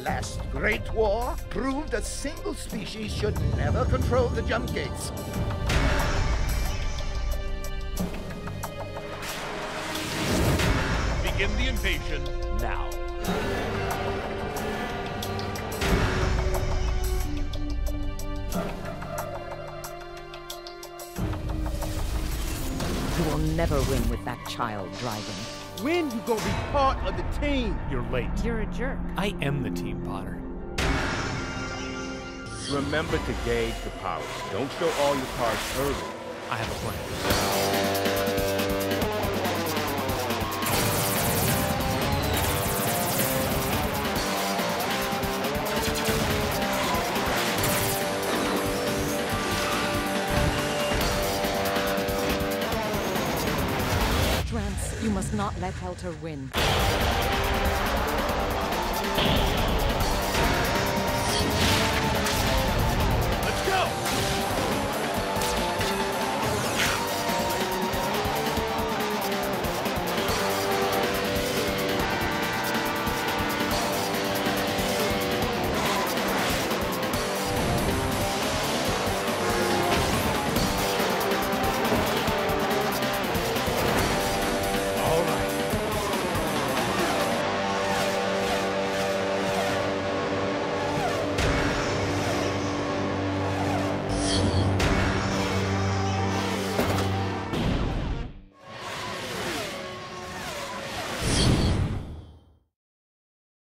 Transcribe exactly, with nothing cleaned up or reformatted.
last Great War proved a single species should never control the jump gates. Begin the invasion now. You will never win with that child driving. When you gonna be part of the team? You're late. You're a jerk. I am the team, Potter. Remember to gauge the powers. Don't show all your cards early. I have a plan. Trance, you must not let Helter win.